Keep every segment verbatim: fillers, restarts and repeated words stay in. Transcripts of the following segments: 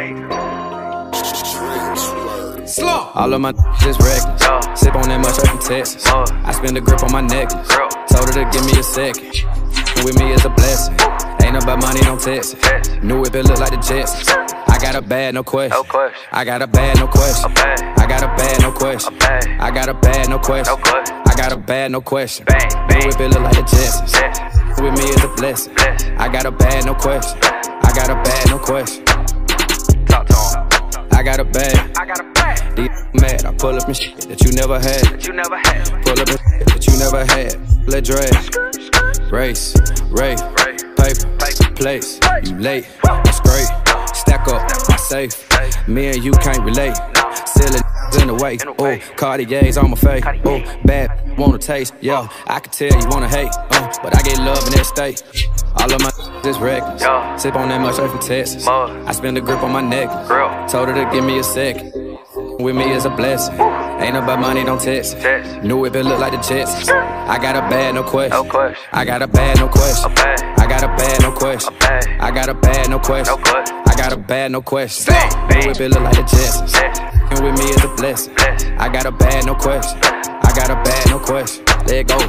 Slow. All of my just reckless. Uh, Sip on that much from Texas. Uh, I spin the grip on my necklace. Girl. Told her to give me a second. With me is a blessing. Ain't about money, no Texas. New whip, it look like the Jetsons. I got a bad, no question. No question. I got a bad, no question. I got a bad, no question. I got a bad, no question. No I got a bad, no question. Bang, bang. New whip, it look like the Jetsons. Yes. With me is a blessing. Bless. I got a bad, no question. I got a bad, no question. Talk to him. I got a bad. I got a bad. These mad. I pull up and shit that you never had. That you never had. Pull up and shit that you never had. Let drag. Race, race, paper, place. You late. That's great. Stack up my safe. Me and you can't relate. Silly in the way. Oh, Cartier's on my face. Oh, bad wanna taste. Yo, I can tell you wanna hate. Uh, but I get love in that state. All of my is reckless. Sip on that much from Texas. I spin the grip on my necklace. Told her to give me a second. With me is a blessing. Ain't about money, don't text. New whip, it look like the Jetsons. I got a bad, no question. I got a bad, no question. I got a bad, no question. I got a bad, no question. I got a bad, no question. New whip, it look like the Jetsons. And with me is a blessing. I got a bad, no question. I got a bad, no question. Let go.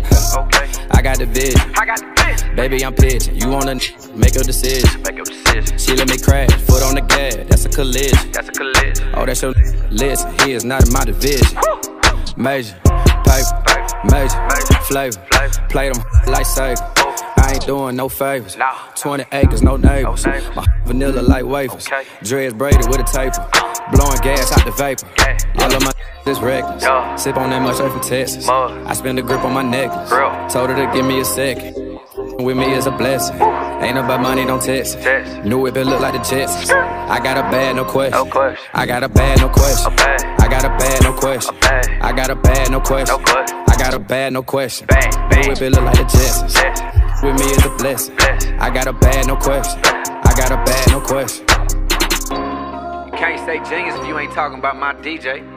I got the vision. I got the vision. Baby, I'm pitching. You wanna make a decision. Make a decision. She let me crash. Foot on the gas. That's a collision. That's a collision. Oh, that's your listen. He is not in my division. Major, paper, major, major. Flavor. Flavor. Play them like safe. I ain't doing no favors. No. twenty acres, no neighbors. No neighbors. My vanilla like wafers. Okay. Dreads braided with a taper. Blowing gas out the vapor. Yeah. All of my is reckless. Yeah. Sip on that much from Texas. Mud. I spin the grip on my necklace. Girl. Told her to give me a second. With me is a blessing. Ain't about money, don't text. New whip, it look like the Jetsons. I got a bad, no question. No question. I got a bad, no question. I got a bad, no question. I got a bad, no question. No I got a bad, no question. Bang, bang. New whip, it look like the Jetsons. Yes. With me is a blessing. Bless. I got a bad, no question. I got a bad, no question. Can't say genius if you ain't talking about my D J.